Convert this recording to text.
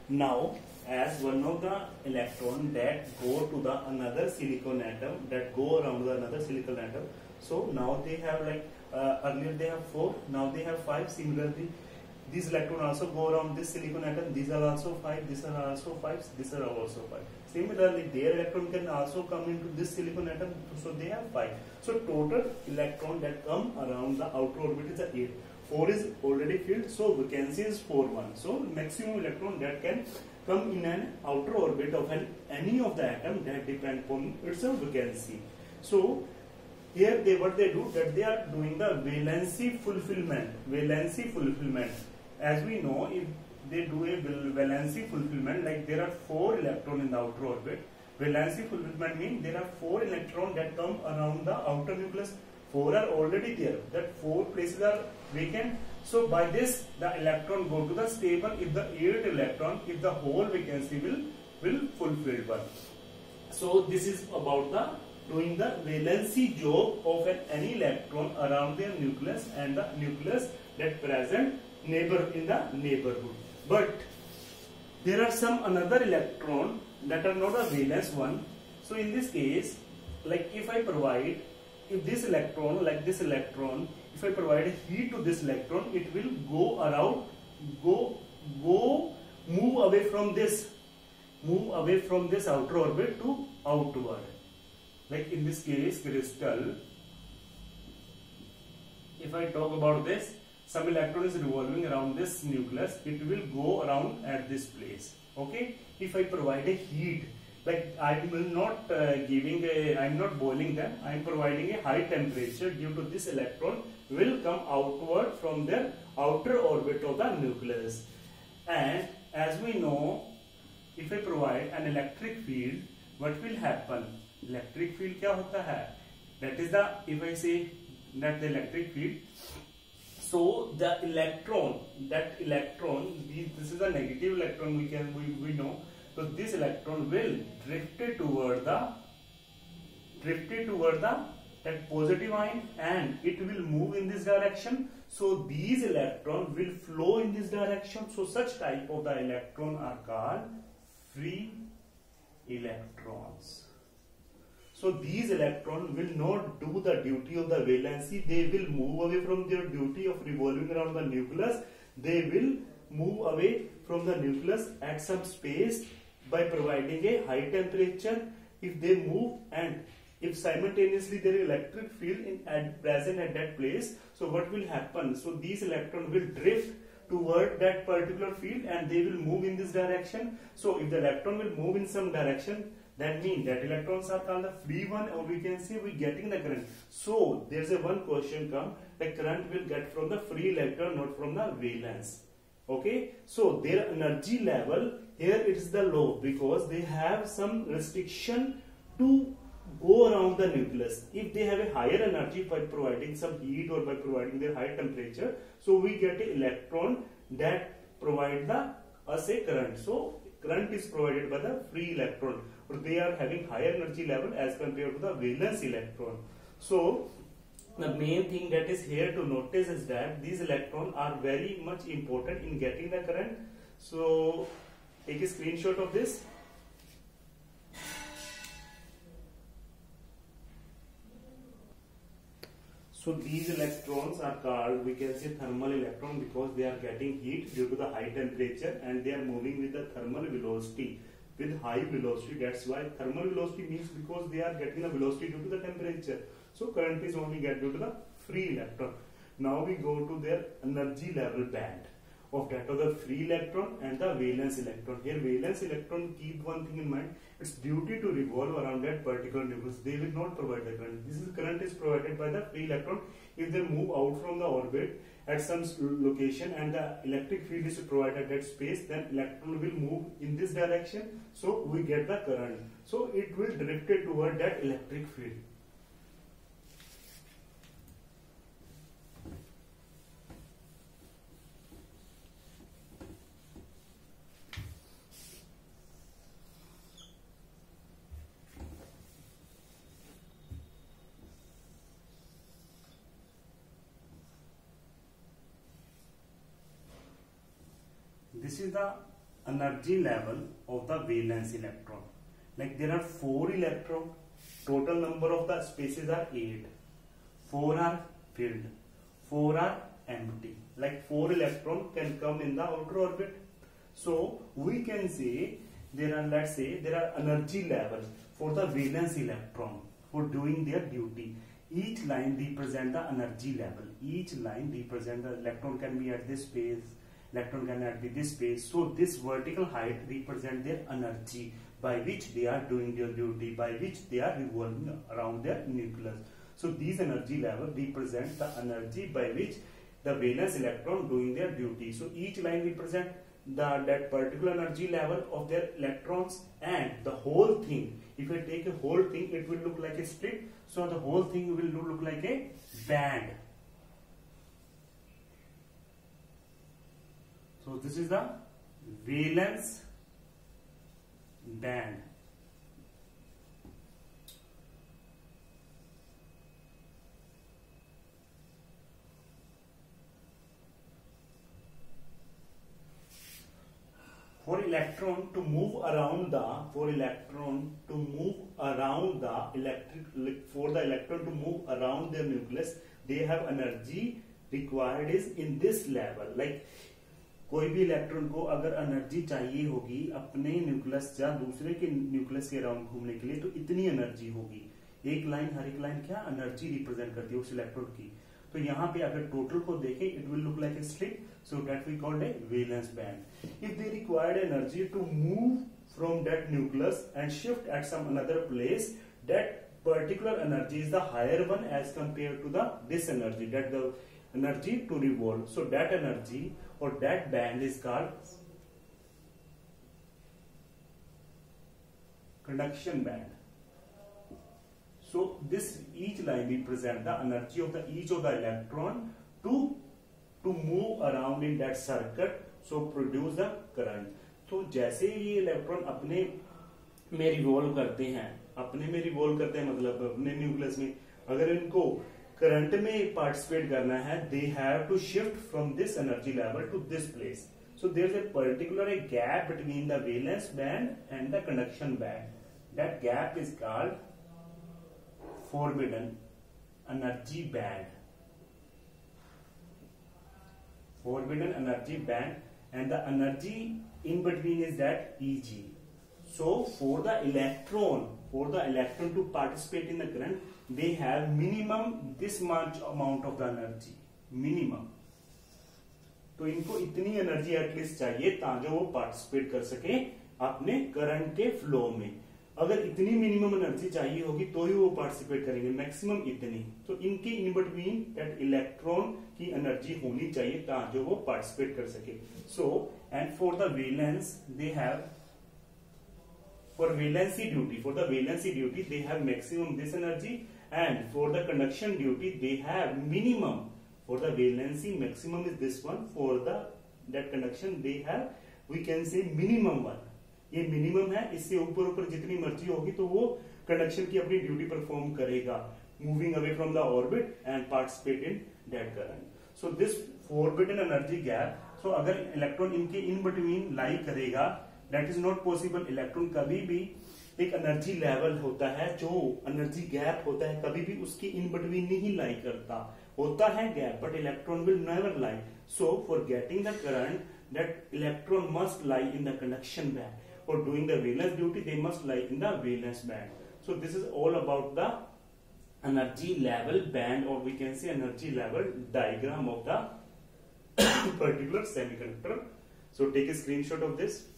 Now, as one of the electron that go to the another silicon atom, that go around the another silicon atom, so now they have like earlier they have 4, now they have 5. Similarly, these electron also go around this silicon atom, these are also 5, these are also 5, these are also 5. Similarly, their electron can also come into this silicon atom, so they have 5. So total electron that come around the outer orbit is 8. 4 is already filled, so vacancy is 4 1. So maximum electron that can come in an outer orbit of any of the atom that depend upon its vacancy. So here what they do, that they are doing the valency fulfillment. Valency fulfillment. As we know, if they do a valency fulfillment, like there are 4 electrons in the outer orbit. Valency fulfillment means there are 4 electrons that come around the outer nucleus. 4 are already there. That 4 places are vacant. So by this, the electron go to the stable if the 8th electron, if the whole vacancy will fulfilled one. So this is about the doing the valency job of any electron around their nucleus and the nucleus that present in the neighborhood. But there are some another electron that are not a valence one. So in this case, like if I provide, if this electron, like this electron, if I provide heat to this electron, it will go around, move away from this outer orbit to outward. Like in this case, crystal, if I talk about this, some electron is revolving around this nucleus, it will go around at this place. Okay, if I provide a heat, like I will not I'm not boiling them, I am providing a high temperature, due to this electron will come outward from their outer orbit of the nucleus. And as we know, if I provide an electric field, what will happen? Electric field क्या होता है? That is the, if I say that the electric field, so the electron, that electron, this is a negative electron, we know. So this electron will drifted toward the that positive ion, and it will move in this direction. So these electrons will flow in this direction. So such type of the electron are called free electrons. So these electrons will not do the duty of the valency. They will move away from their duty of revolving around the nucleus. They will move away from the nucleus at some space by providing a high temperature. If they move, and if simultaneously there is electric field present at that place, so what will happen? So these electrons will drift toward that particular field and they will move in this direction. So if the electron will move in some direction, that means that electrons are called the free one, or we can say we getting the current. So there's a one question come, the current will get from the free electron, not from the valence. Okay, so their energy level here it is the low, because they have some restriction to go around the nucleus. If they have a higher energy by providing some heat or by providing their high temperature, so we get an electron that provide us a current. So current is provided by the free electron, or they are having higher energy level as compared to the valence electron. So the main thing that is here to notice is that these electrons are very much important in getting the current. So take a screenshot of this. So these electrons are called, we can say, thermal electron, because they are getting heat due to the high temperature and they are moving with the thermal velocity, with high velocity. That's why thermal velocity means because they are getting the velocity due to the temperature. So current is only get due to the free electron. Now we go to their energy level band of that of the free electron and the valence electron. Here valence electron, keep one thing in mind, its duty to revolve around that particular nucleus. They will not provide the current. This is current is provided by the free electron. If they move out from the orbit at some location and the electric field is provided at that space, then electron will move in this direction. So we get the current. So it will drift toward that electric field. This is the energy level of the valence electron. Like there are 4 electrons. Total number of the spaces are 8. 4 are filled. 4 are empty. Like 4 electrons can come in the outer orbit. So we can say there are, let's say, there are energy levels for the valence electron for doing their duty. Each line represent the energy level. Each line represent the electron can be at this space, electron can be at this space. So this vertical height represent their energy by which they are doing their duty, by which they are revolving around their nucleus. So these energy level represent the energy by which the valence electron doing their duty. So each line represent that particular energy level of their electrons, and the whole thing, if I take a whole thing, it will look like a slit. So the whole thing will look like a band. So this is the valence band. For electron to move around the electron to move around their nucleus, they have energy required is in this level. Like कोई भी electron को अगर energy चाहिए होगी अपने nucleus या दूसरे के न्यूक्लियस के अराउंड घूमने के लिए, तो इतनी एनर्जी होगी. एक लाइन, हर एक लाइन क्या एनर्जी रिप्रेजेंट करती है उस इलेक्ट्रॉन की. तो यहाँ पे अगर टोटल को देखें, it will look like a slit. So that we called a valence band. If they required energy to move from that nucleus and shift at some another place, that particular energy is the higher one as compared to this energy, that the energy to revolve. So that energy or that band is called conduction band. So this each line represent the energy of each of the electron to move around in that circuit, so produce the current. तो जैसे ये electron अपने में revolve करते हैं, मतलब अपने nucleus में, अगर इनको करंट में पार्टिसिपेट करना है, they have to shift from this energy level to this place. So there is a particular gap between the valence band and the conduction band. That gap is called forbidden energy band. Forbidden energy band, and the energy in between is that Eg. So for the electron to participate in the current, they have minimum this much amount of the energy, minimum. तो इनको इतनी energy at least चाहिए ताकि वो participate कर सके अपने current के फ्लो में. अगर इतनी मिनिमम एनर्जी चाहिए होगी तो ही वो पार्टिसिपेट करेंगे, मैक्सिमम इतनी. तो इनके इन बिटवीन दैट इलेक्ट्रॉन की एनर्जी होनी चाहिए ताकि वो पार्टिसिपेट कर सके. So and for the valence they have, for valency duty they have maximum this energy, and for the conduction duty they have minimum. For the valency maximum is this one, for that conduction they have, we can say minimum one. ये minimum है, इससे ऊपर ऊपर जितनी मर्जी होगी तो वो कंडक्शन की अपनी ड्यूटी परफॉर्म करेगा, moving away from the orbit and participate in that current. So this forbidden energy gap. सो अगर इलेक्ट्रॉन इनके इन बिटवीन लाई करेगा, that is not possible. Electron कभी भी एक एनर्जी लेवल होता है, जो एनर्जी गैप होता है, कभी भी उसकी इन बिटवीन नहीं लाई करता. होता है gap, but electron will never lie. So for getting the current, that electron must lie in the conduction band. For doing the valence duty, they must lie in the valence band. So this is all about the energy level band, or we can say energy level diagram of the particular semiconductor. So take a screenshot of this.